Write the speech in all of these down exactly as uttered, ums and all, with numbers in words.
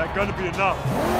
That gonna be enough.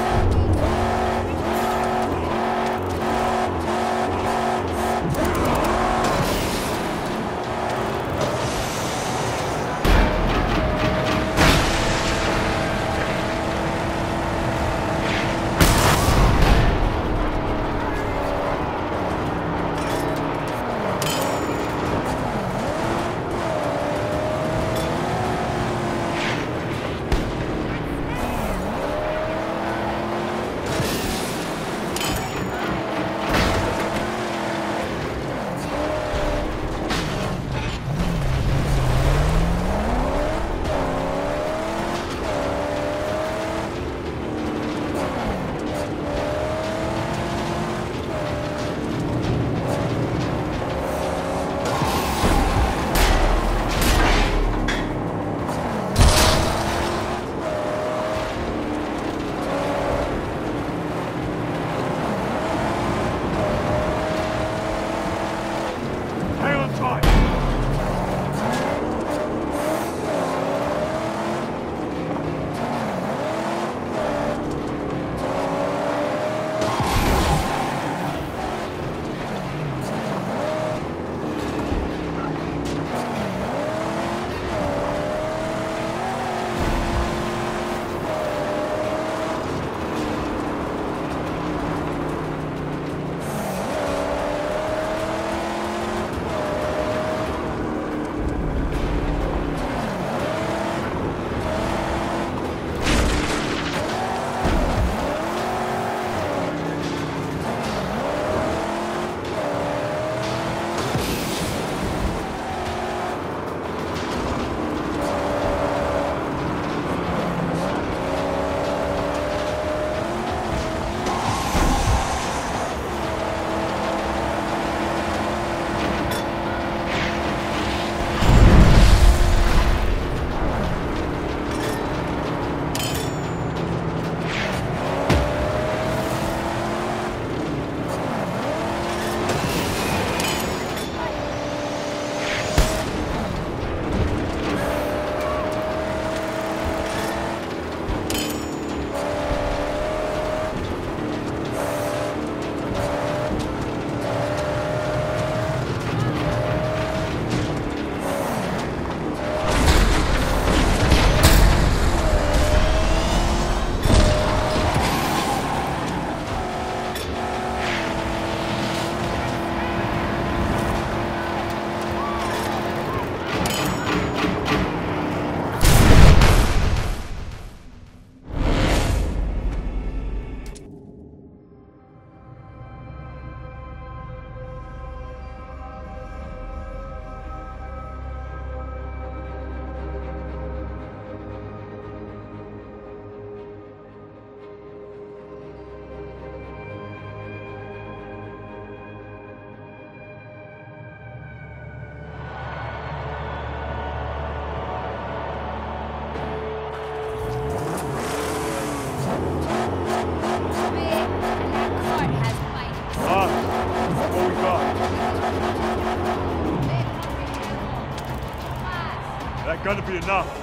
That gonna be enough.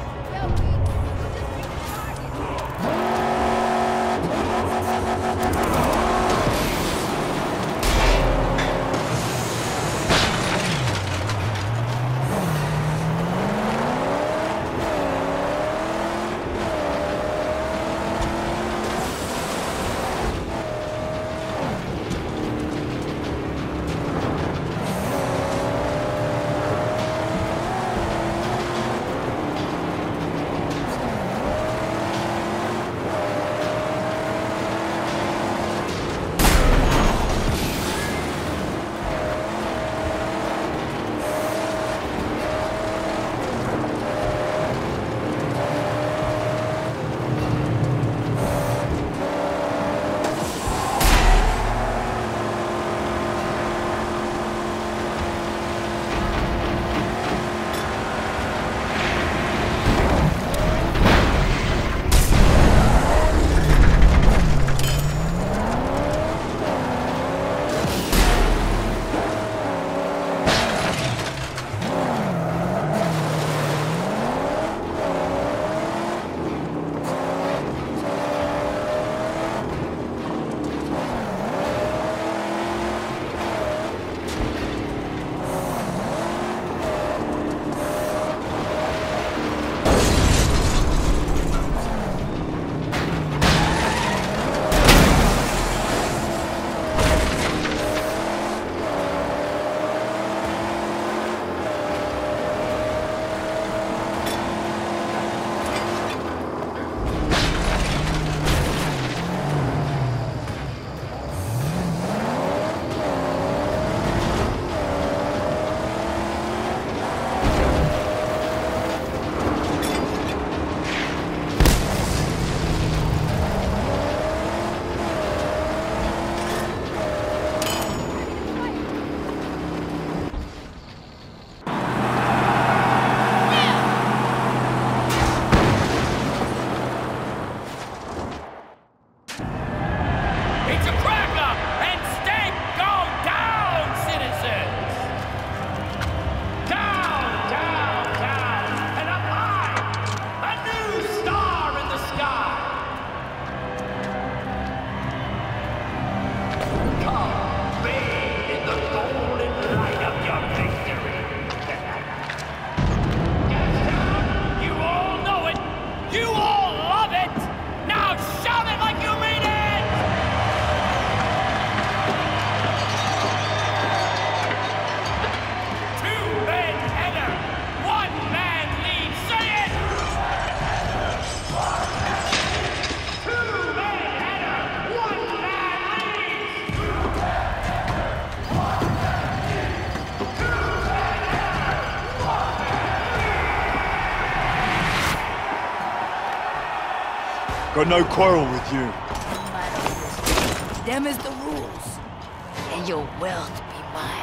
Got no quarrel with you. Them is the rules. And your wealth be mine.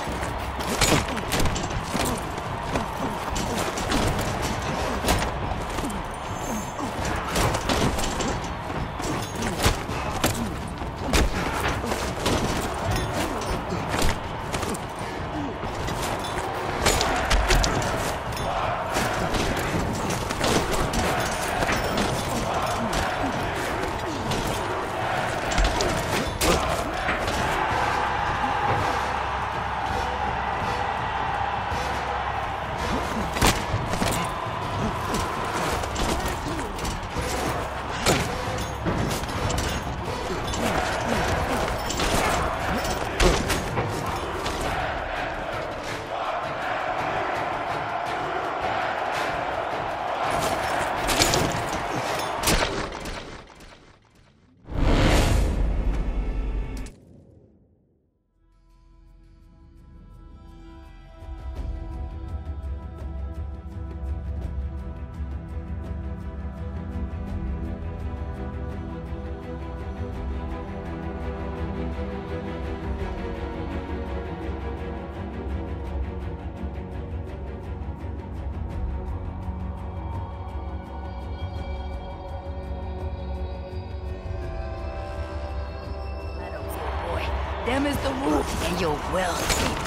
Them is the rules, and your wealth.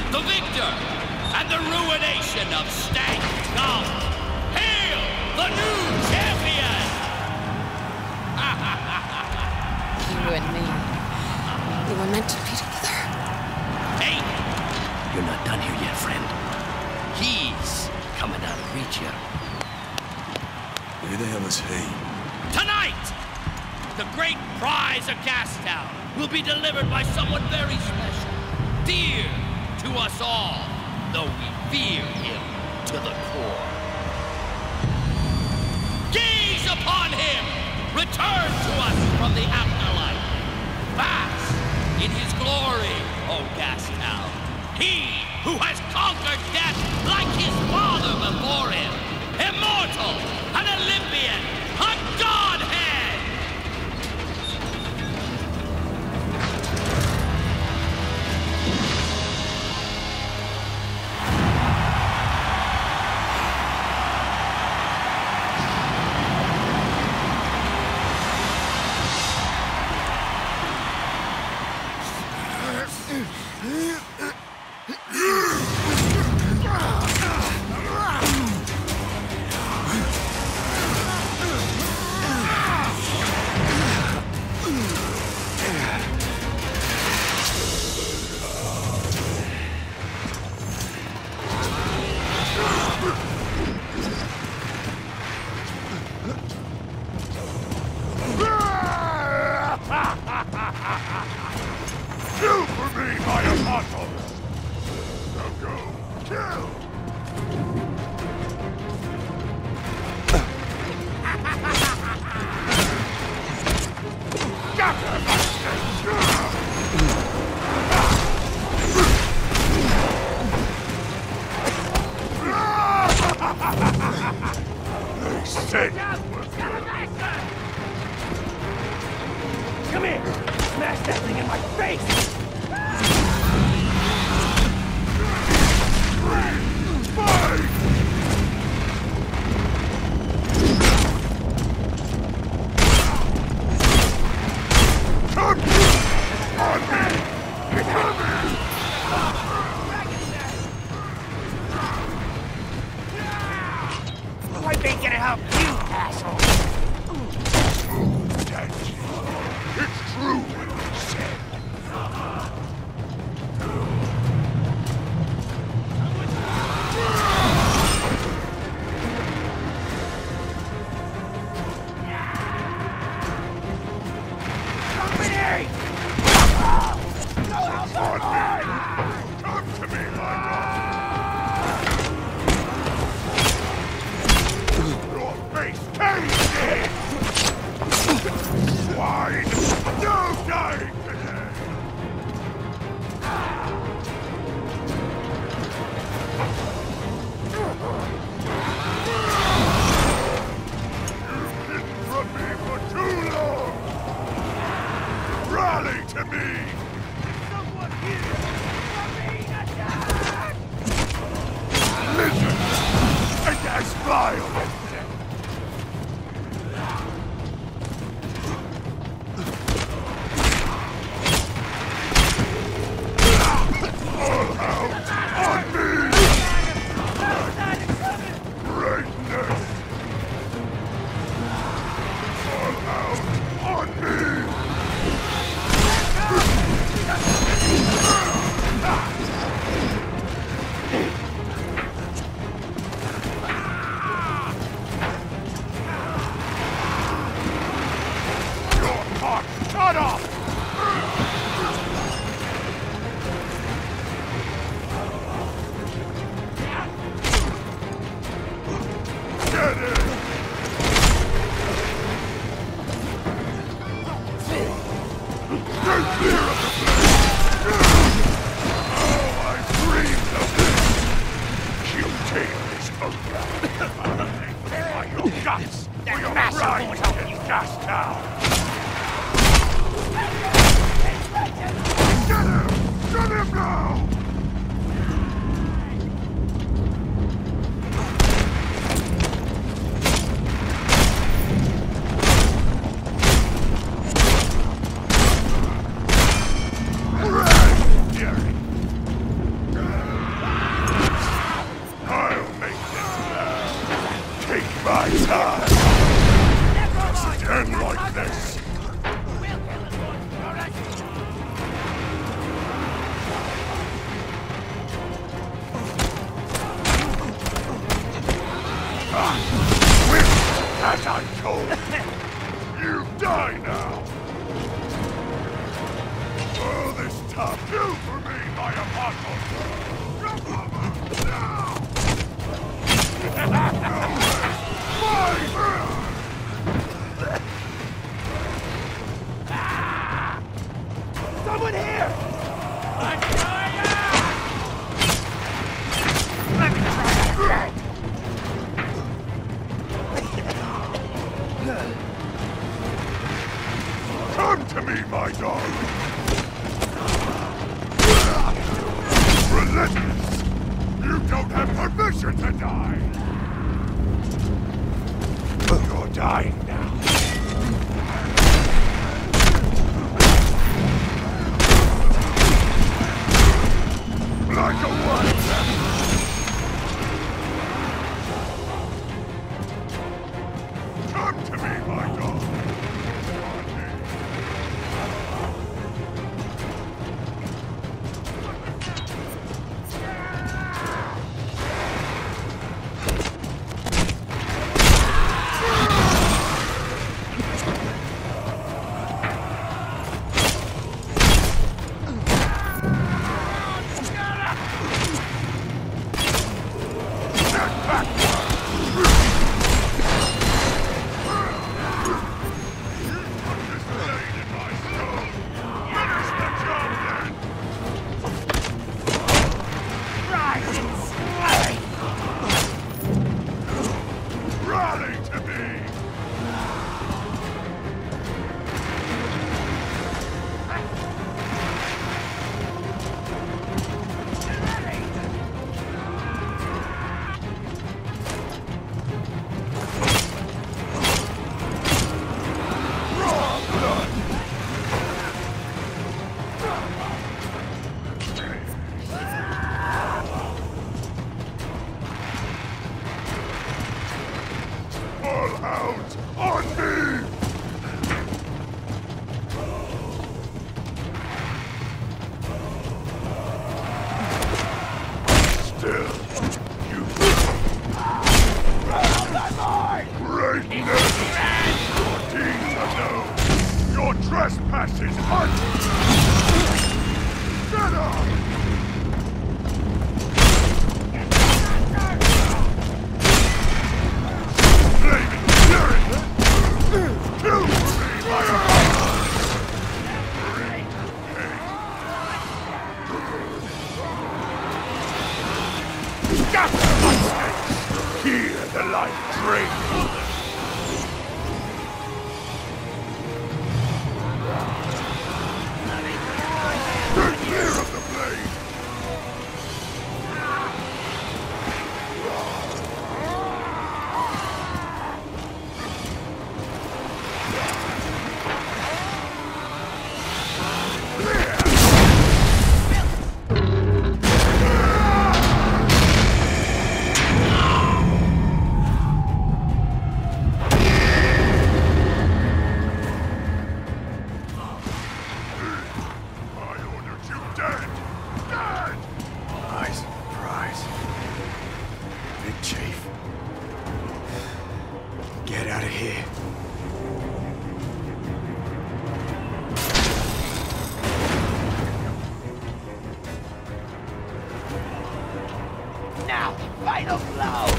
the victor, and the ruination of Stank Gum. Hail the new champion! You and me, we were meant to be together. Hey! You're not done here yet, friend. He's coming out of reach here. Who the hell is he? Tonight, the great prize of Gastown will be delivered by someone very special, dear to us all, though we fear him to the core. Gaze upon him, return to us from the afterlife. Bask in his glory, O Gastown. He who has conquered death like his father before him. Immortal, an Olympian, a godhead! Do for me, my apostle! Now go, kill! They say Come here! Smash that thing in my face! I ain't gonna help you, asshole! As I told you, you die now! All this tough, do for me, my apostle! Now! Someone here! I'm going out! Let me try that again! Come to me, my dog! Relentless! You don't have permission to die! You're dying now. Like a wild Come to me, my dog. Out on me! Still, you... Greatness! Your deeds are known! Your trespasses hunt! Get up! Hear the light drain. Turn clear of the blade. Get out of here. Now, final blow!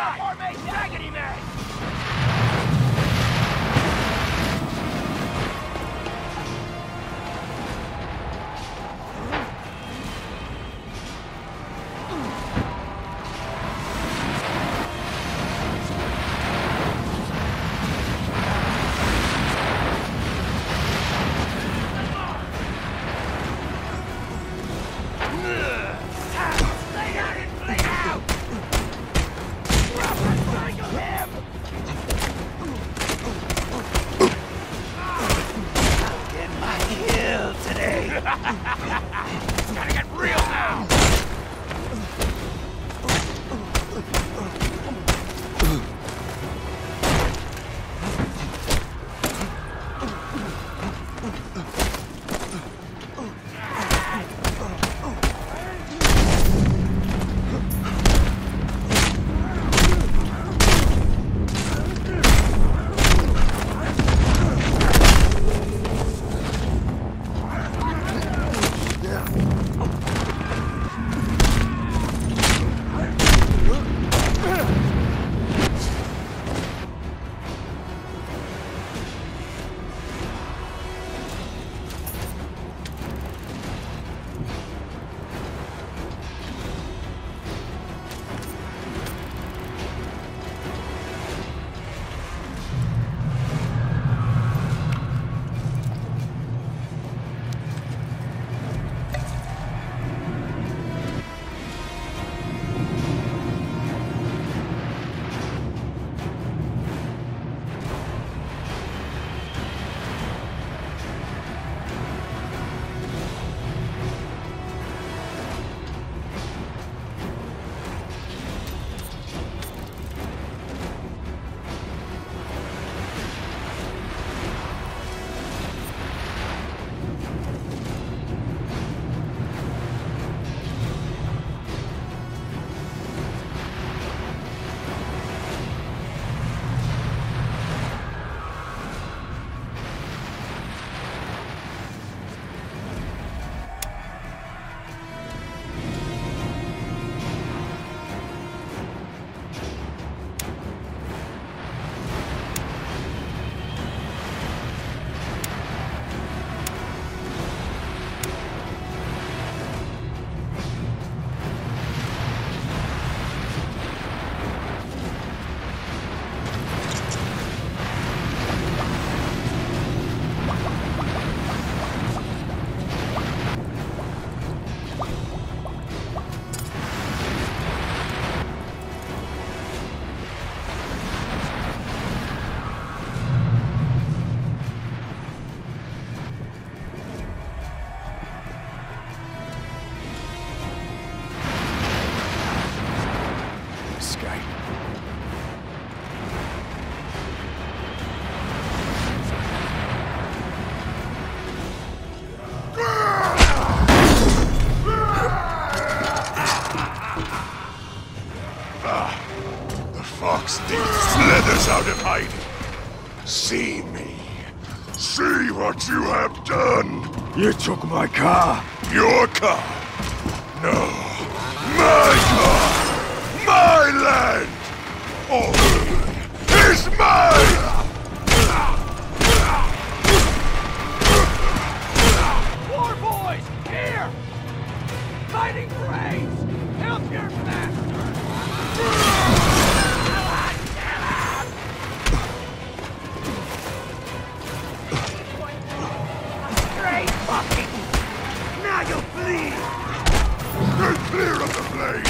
formation! Raggedy man! Gotta get real now! Slithers out of hiding. See me. See what you have done. You took my car. Your car. No. My car. My land. All is mine. War boys, here! Fighting braves! Help your master! Great fucking! Now you'll bleed! Get clear of the blade.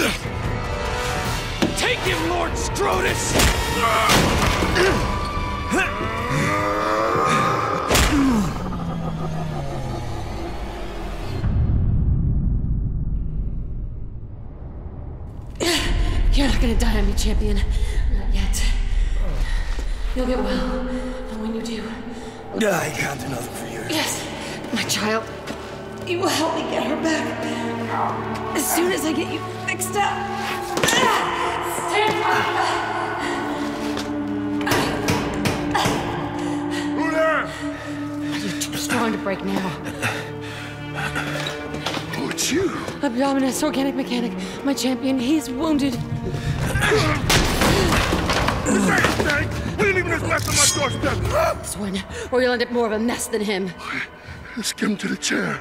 Take him, Lord Scrotus! You're not gonna die on me, champion. Not yet. You'll get well. And when you do... I can't do nothing for you. Yes, my child. You will help me get her back. As soon as I get you fixed up. Stand up! Who there? You're too strong to break now. Who it's you? Abdominus, organic mechanic. My champion, he's wounded. This ain't thing! We didn't even mess on my doorstep! Swin, or you'll end up more of a mess than him. Let's get him to the chair.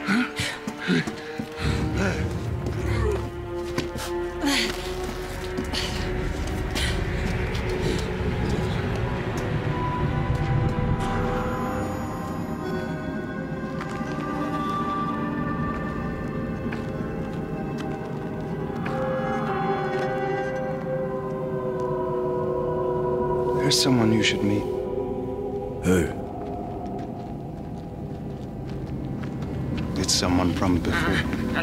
There's someone you should meet. Who? It's someone from before.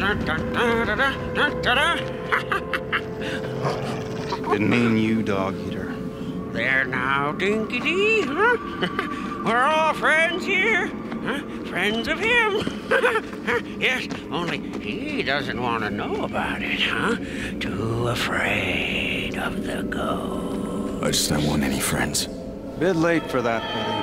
Didn't mean you, dog eater. There now, Dinky-Dee, huh? We're all friends here, huh? Friends of him. Yes, only he doesn't want to know about it, huh? Too afraid of the ghost. I just don't want any friends. Bit late for that, buddy.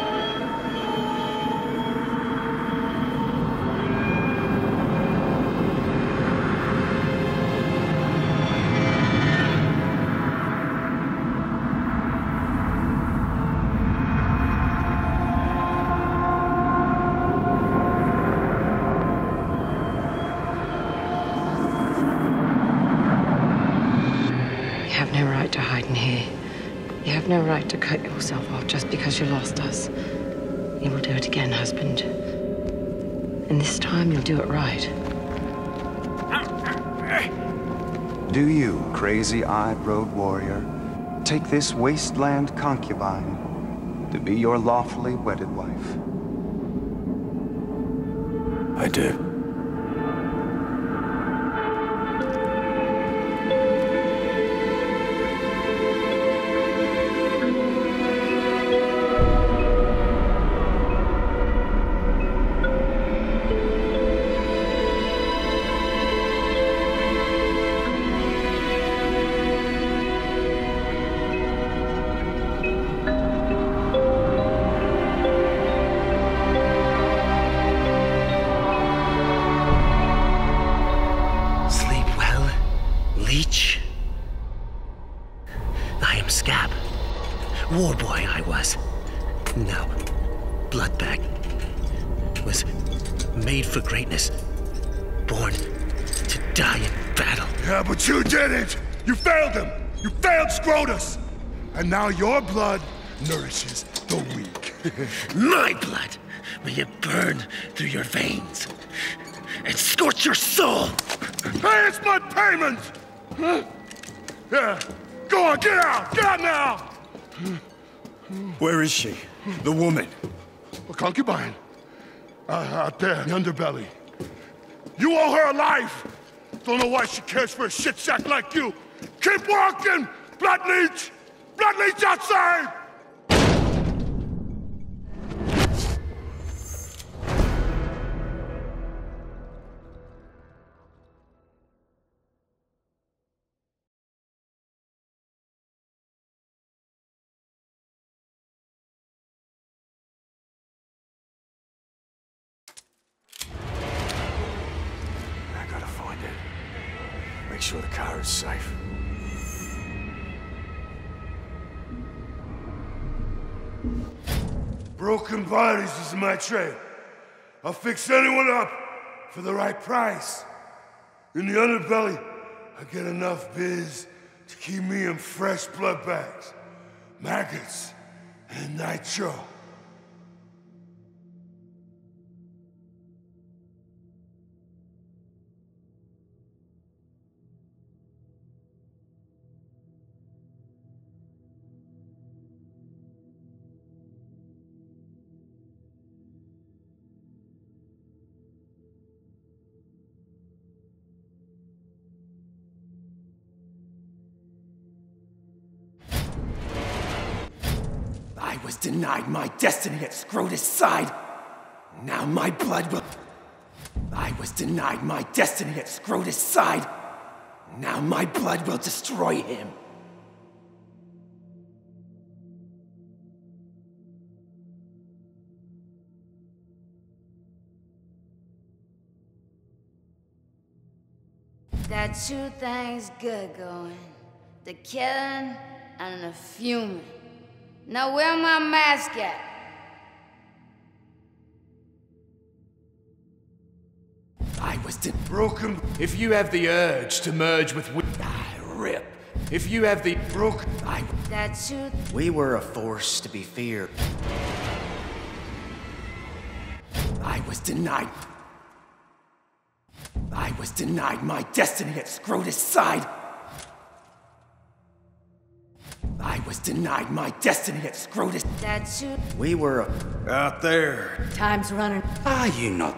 You have no right to hide in here. You have no right to cut yourself off just because you lost us. You will do it again, husband. And this time you'll do it right. Do you, crazy-eyed road warrior, take this wasteland concubine to be your lawfully wedded wife? I do. Leech. I am Scab. War boy I was. Now, Bloodbag. Was made for greatness. Born to die in battle. Yeah, but you didn't! You failed him! You failed Scrotus! And now your blood nourishes the weak. My blood may it burn through your veins and scorch your soul! Hey, it's my payment! Huh? Yeah, go on, get out! Get out now! Where is she? The woman? A concubine. Uh, out there in the underbelly. You owe her a life! Don't know why she cares for a shit sack like you! Keep walking! Blood leech! Blood leech outside! I gotta find it. Make sure the car is safe. Broken bodies is my trade. I'll fix anyone up for the right price. In the underbelly, I get enough biz to keep me in fresh blood bags, maggots, and nitro. was denied my destiny at Scrotus' side. Now my blood will... I was denied my destiny at Scrotus' side. Now my blood will destroy him. Got two things good going. The killing and the fuming. Now where my mask at? I was de- broken. If you have the urge to merge with wi- I rip. If you have the broken, I... Got two... We were a force to be feared. I was denied... I was denied my destiny at Scrotus' side. I was denied my destiny at Scrotus. Got two... We were a... Out there. Time's running. Are you not?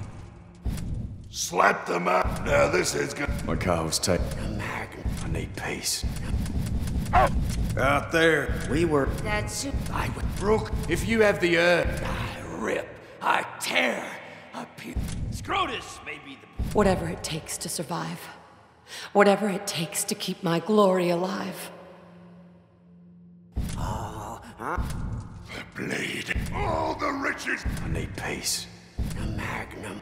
Slap them out. Now this is good. My car was taken. I need peace. Out there. We were... Got two... I was broke. If you have the urge, I rip. I tear. I pe- Scrotus may be the... Whatever it takes to survive. Whatever it takes to keep my glory alive. The blade. All the riches. I need peace. The Magnum.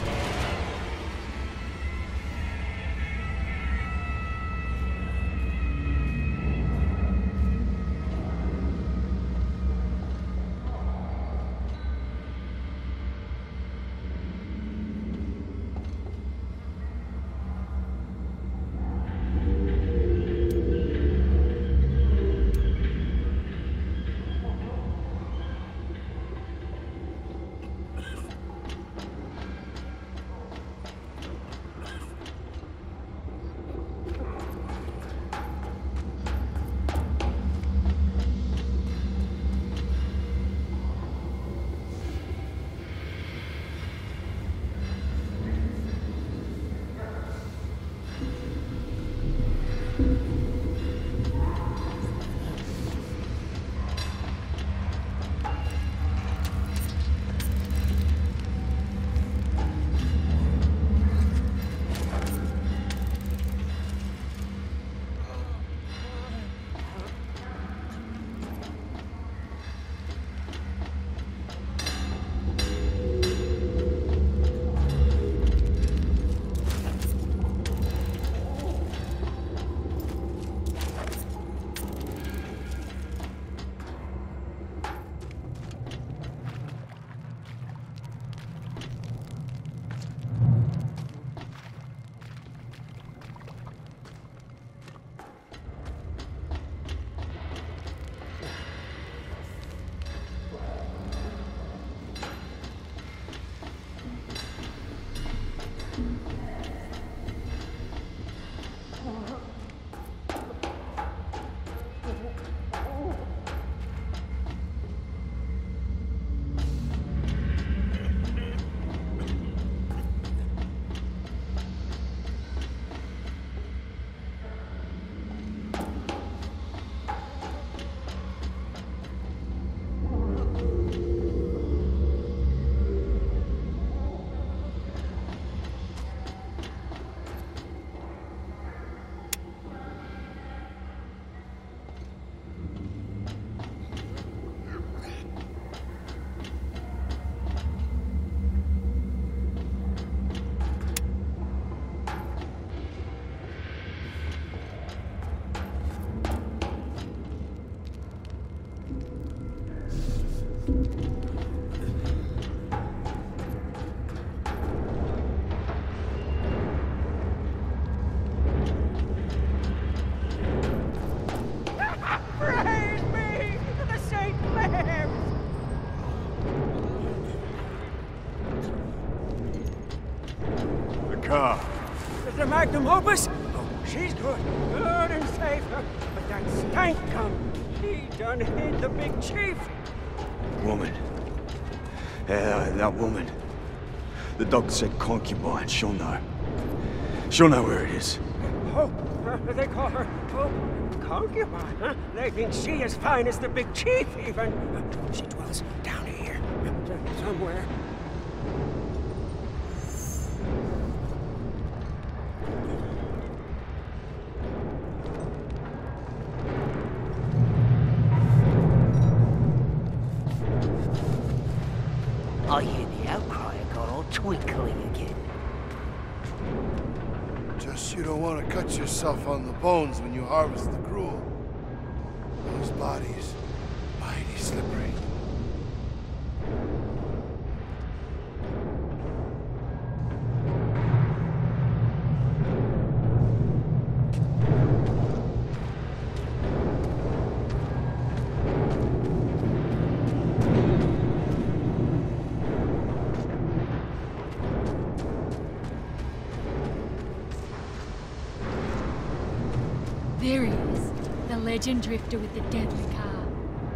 car. The Magnum Opus? Oh, she's good. Good and safe. But that stank come. He done hid the big chief. Woman. Yeah, that woman. The dog said concubine. She'll know. She'll know where it is. Hope. Uh, they call her Hope. concubine, huh? They think she as fine as the big chief, even. She dwells down here, somewhere. I hear the outcry got all twinkly again. Just you don't want to cut yourself on the bones when you harvest the gruel. Those bodies, mighty slippery. There he is, the legend drifter with the deadly car.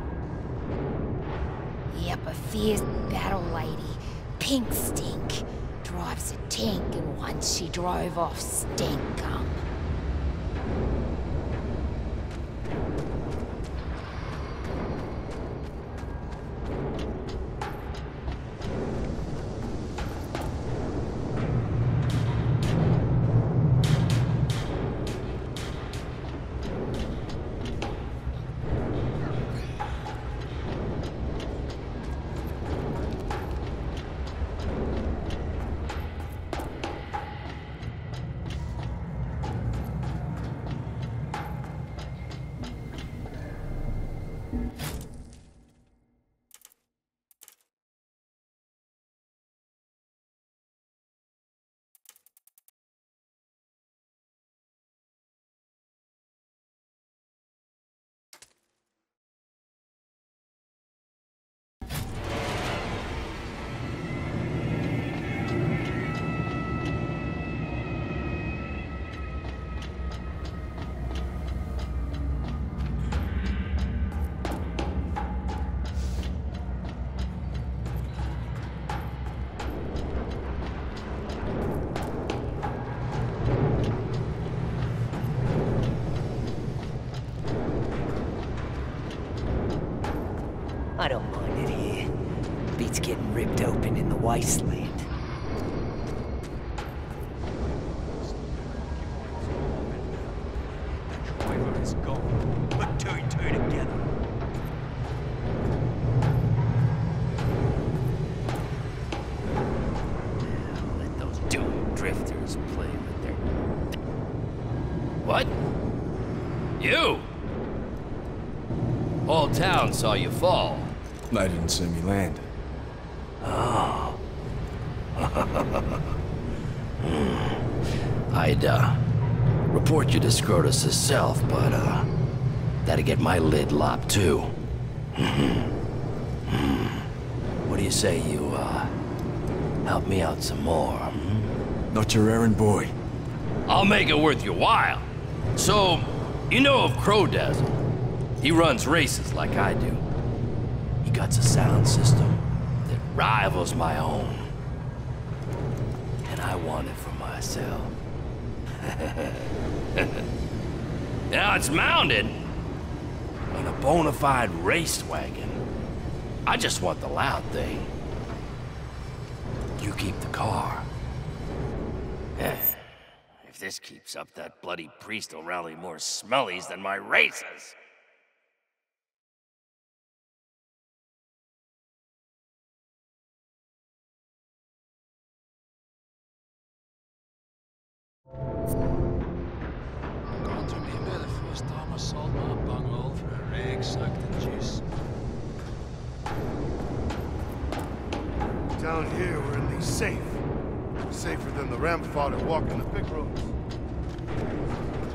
Yep, a fierce battle lady. Pink stink. Drives a tank, and once she drove off Stankum. I don't mind it here. Beats getting ripped open in the wasteland. The driver is gone. Put two and two together. Let those doomed drifters play with their... What? You? Whole town saw you fall. I didn't see me land. Oh. I'd, uh, report you to Scrotus herself, but, uh, that'd get my lid lopped, too. What do you say you, uh, help me out some more, hmm? Not your errand boy. I'll make it worth your while. So, you know of Crowdazzle? He runs races like I do. He got a sound system that rivals my own. And I want it for myself. Now it's mounted on a bona fide race wagon. I just want the loud thing. You keep the car. If this keeps up, that bloody priest will rally more smellies than my races. God, remember the first time I sold my bungalow for a rag soaked in juice. Down here, we're at least safe. Safer than the ramp fodder walking the pig roads.